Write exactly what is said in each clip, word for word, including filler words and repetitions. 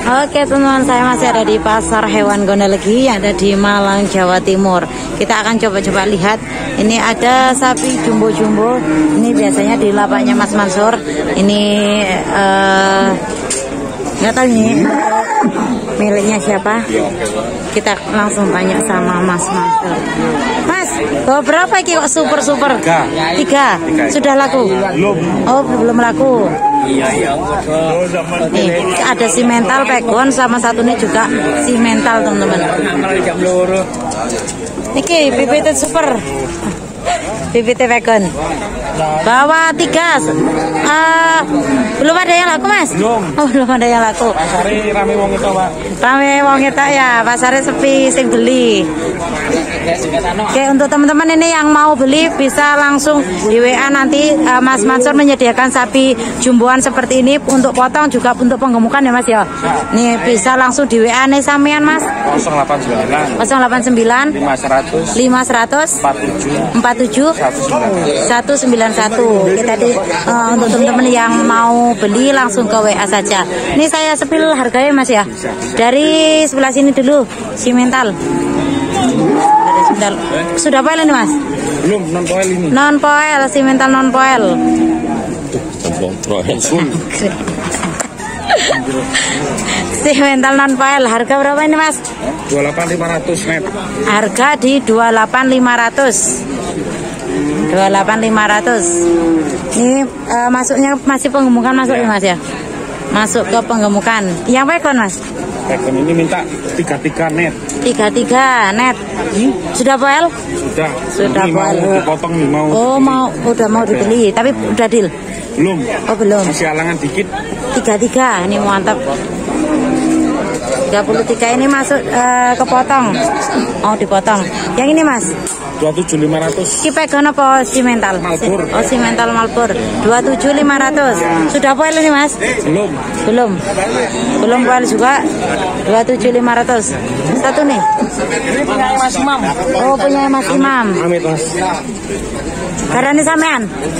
Oke teman-teman, saya masih ada di pasar hewan Gondelegi yang ada di Malang, Jawa Timur. Kita akan coba-coba lihat. Ini ada sapi jumbo-jumbo. Ini biasanya di lapaknya Mas Mansur. Ini uh, nggak tahu ini miliknya siapa. Kita langsung tanya sama Mas Mansur. Mas, bawa berapa ini kok super-super? Tiga. Tiga. Sudah laku? Belum. Oh, belum laku. Iya, iya. Nih, ada si mental pegon sama satunya juga si mental teman-teman. Niki B B T super, B B T pegon. Bawa tiga. Uh, belum ada yang laku mas? Belum. Oh belum ada yang laku. Pasare rame wong itu pak. Rame wong itu ya, pasarnya sepi sing beli. Oke, untuk teman-teman ini yang mau beli bisa langsung di W A nanti. uh, Mas Mansur menyediakan sapi jumboan seperti ini untuk potong juga untuk penggemukan ya mas ya. Nih bisa langsung di W A nih samian mas. nol delapan sembilan nol delapan sembilan lima seratus lima seratus empat tujuh empat tujuh satu sembilan satu. Kita di uh, untuk teman-teman yang mau beli langsung ke W A saja. Ini saya sepil harganya mas ya. Dari sebelah sini dulu si mental. Sudah, sudah poel ini mas? Belum, non poel ini. Non poel, si mental non poel. Si mental non poel, harga berapa ini mas? dua puluh delapan lima ratus net. Harga di dua puluh delapan lima ratus. dua puluh delapan lima ratus. Ini uh, masuknya masih penggemukan masuk ya mas ya? Masuk ke penggemukan. Yang pegon mas? Pegon ini minta tiga tiga net. tiga tiga net. Sudah poel? Sudah. Sudah ini poel. mau dipotong nih mau. Oh mau udah mau dibeli, tapi udah deal. Belum. Oh belum. Masih halangan dikit. tiga tiga ini mantap. tiga puluh tiga ini masuk uh, kepotong. Mau dipotong. Yang ini mas? dua puluh tujuh lima ratus. Ki pegon apa si mental? Malpur. Oh si mental Malpur. dua puluh tujuh lima ratus. Sudah poel ini mas? Belum. Belum. Belum poel juga. dua puluh tujuh lima ratus. Satu nih. Punya Mas Imam. Oh punya Mas Imam. Amit mas. Karena sampean.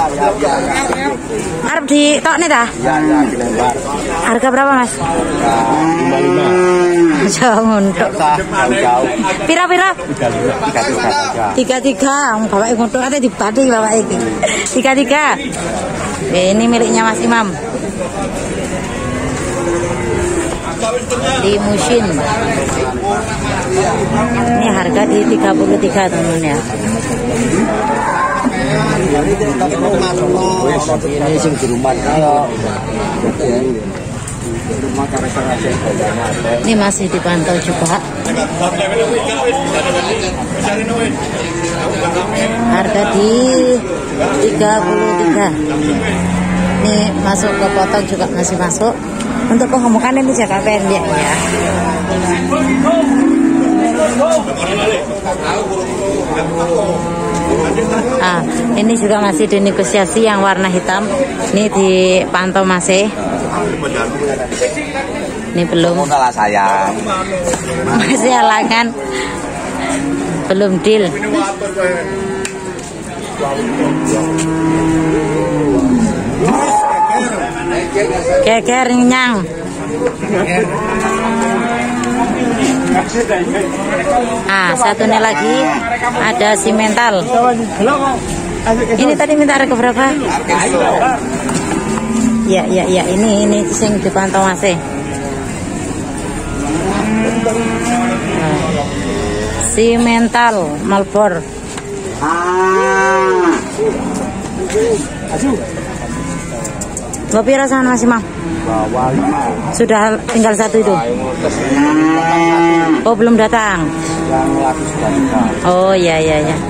Arep di tok nih dah. Harga berapa mas? lima puluh lima. Jauh untuk. Pira-pira? Tiga tiga. Bapak untuk ada di padi bapak ini. Tiga tiga. Ini miliknya Mas Imam. Di Musin. Ini harga di tiga puluh tiga teman ya. Ini sing di rumah kalau ini masih dipantau juga. Harga di tiga puluh tiga. Ini masuk ke potong juga masih masuk. Untuk penggemukan ini jaga pendek ya. Ah, ini juga masih dinegosiasi yang warna hitam. Ini dipantau masih. Ini belum. salah saya. Masih halangan. Belum deal. Keker nyang. Ah, satunya lagi ada si mental. Ini tadi minta harga berapa? Ya, ya, ya. Ini, ini sing dipantau masih. Si mental Malbor. Kopi rasaan masih mau? Sudah tinggal satu itu. Oh belum datang. Oh iya iya ya.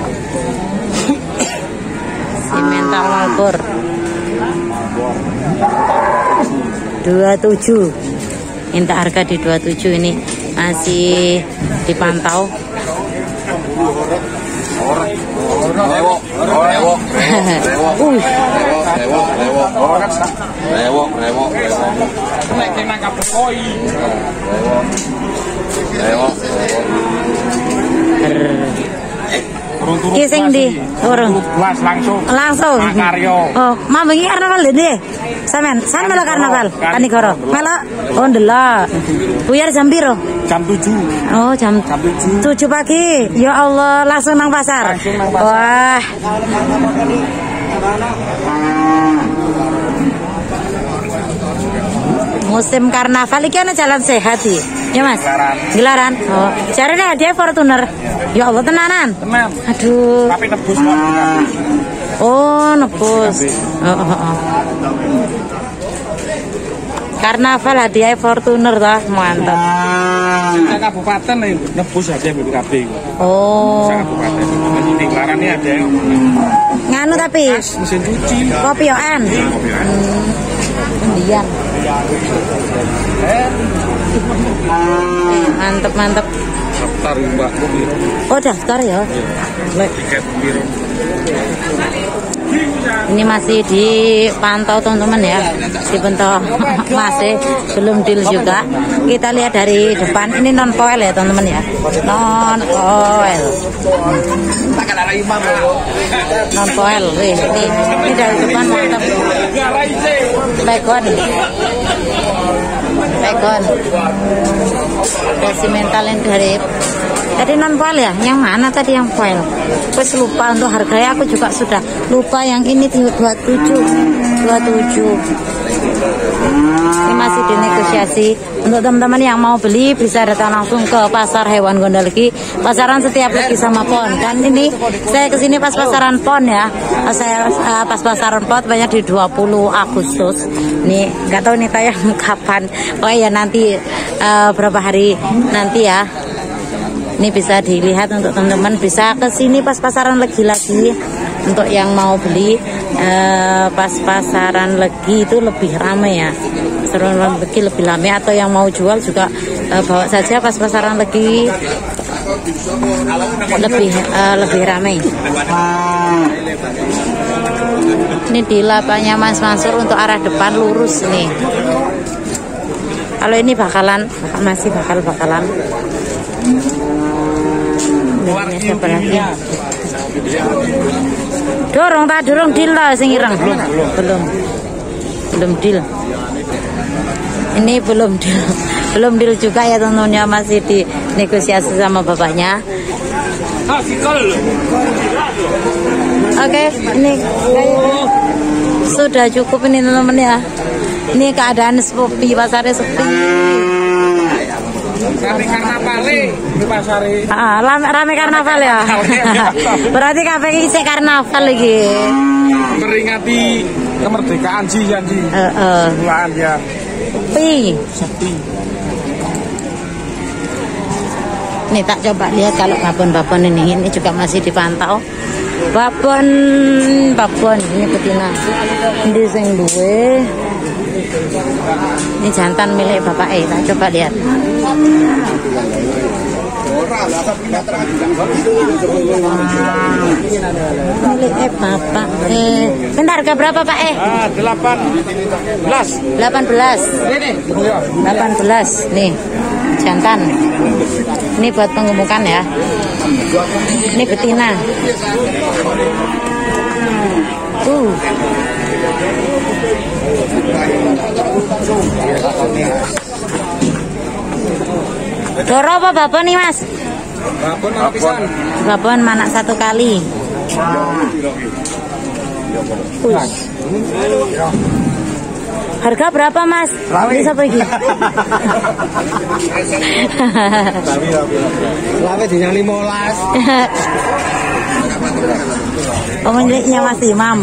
Si mental Malbor. dua puluh tujuh. Minta harga di dua puluh tujuh ini masih dipantau. Lewok, lewok, lewok, lewok, lewok, lewok, lewok, lewok, Ki sing ndi? Urung. langsung. Langsung. Makaryo. Oh, mau bengi karnaval ndi? Sampean, san melok karnaval. Kanigoro. Melok. Oh, ndelok. Buyar jam piro? Jam tujuh. Oh, jam tujuh pagi. Ya Allah, langsung nang pasar. Langsung nang pasar. Wah. Musim karnaval iki ana jalan sehat iki. Ya Mas. Gelaran. Gelaran. Oh, jarene hadiah Fortuner. Ya Allah tenanan. Tenan. Aduh. Tapi nebus kok. Oh, nebus. Oh, oh, oh. Karnaval hadiah Fortuner dah, mantap. Kita kabupaten nih nebus aja B P K B. Oh. Kita kabupaten. Di Gelaran ini ada yang Nganu tapi mesin cuci. kopioan. Hmm. Undian. Eh, mantep mantep. Daftar Mbak Kopi. Oh daftar ya. Tiket biru. Ini masih dipantau teman-teman ya, dipantau masih belum deal juga. Kita lihat dari depan, ini non foil ya teman-teman ya, non foil, non foil. Wih, ini, ini dari depan mantap. Pegon, pegon, desimental yang dari. Tadi non foil ya, yang mana tadi yang foil? Terus lupa untuk harganya, aku juga sudah lupa. Yang ini dua puluh tujuh, dua puluh tujuh. Ini masih dinegosiasi. Untuk teman-teman yang mau beli bisa datang langsung ke Pasar Hewan Gondalegi, pasaran setiap Legi sama Pon. Dan ini saya kesini pas pasaran Pon ya. Saya uh, pas pasaran Pon banyak di dua puluh Agustus. Nih nggak tahu nih tayang kapan. Oh ya nanti uh, berapa hari nanti ya. Ini bisa dilihat untuk teman-teman, bisa ke sini pas pasaran Legi lagi. Untuk yang mau beli eh, pas pasaran Legi itu lebih ramai ya. Pasaran Legi lebih ramai, atau yang mau jual juga eh, bawa saja pas pasaran Legi, lebih eh, lebih ramai. Ini di lapaknya Mas Mansur untuk arah depan lurus nih. Kalau ini bakalan masih bakal bakalan. Ini siapa lagi? Dorong tak dorong deal lah sing ireng. Belum, belum. Belum deal. Ini belum deal. Belum deal juga ya teman-teman, masih di negosiasi sama bapaknya. Oke, ini kayaknya sudah cukup ini teman-teman ya. Ini keadaan sepi, pasarnya sepi. Rame karnaval di pasar ini. Ah, rame, rame karnaval ya. Berarti kafe ini sih karnaval lagi. Memperingati kemerdekaan sih janji. Heeh. Bulan ya. Sepi. Sepi. Nih tak coba lihat kalau babon-babon ini, ini juga masih dipantau. Babon, babon ini betina. Ini sing duwe. Ini jantan milik bapak eh, tak coba lihat. Milik eh bapak eh. Bentar, harga berapa pak eh? Ah, delapan belas. Delapan belas. Delapan belas nih jantan. Ini buat penggemukan ya. Ini betina. Uh. Doro apa babon nih mas? Babon pisan. Babon mana satu kali? Uh. Harga berapa mas? Bisa pergi. Lawe dinyang lima belas. Pemiliknya Mas Imam.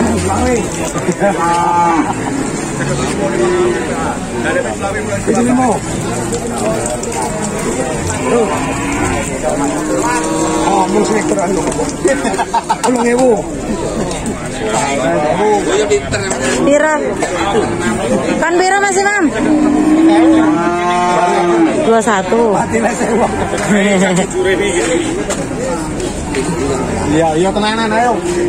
Oh, musik terang. Tolong ibu. Biro. Kan biro Mas Imam? dua puluh satu. Iya, iya tenanan ayo.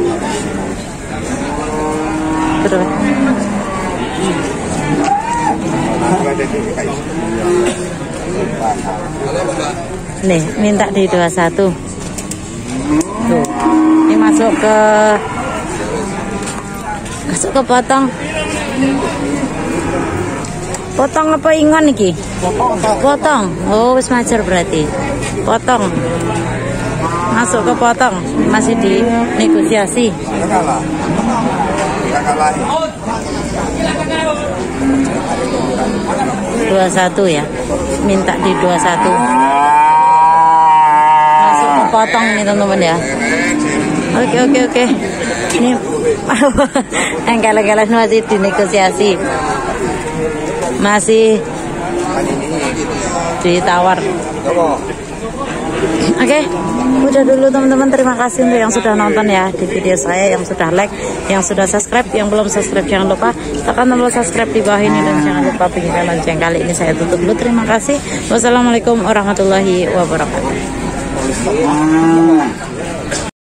Terus. Nih, minta di dua puluh satu. Tuh. masuk ke masuk ke potong. Potong apa ingon iki? Potong. Oh, wis majer berarti. Potong. Masuk ke potong, masih di negosiasi. dua puluh satu ya. Minta di dua puluh satu. Masuk ke potong nih teman-teman ya. Oke oke oke. Ini engkel-engkelan masih dinegosiasi. Masih ditawar. Oke, okay, udah dulu teman-teman. Terima kasih untuk yang sudah nonton ya di video saya, yang sudah like, yang sudah subscribe, yang belum subscribe jangan lupa tekan tombol subscribe di bawah ini dan jangan lupa bunyikan lonceng. Kali ini saya tutup dulu. Terima kasih. Wassalamualaikum warahmatullahi wabarakatuh.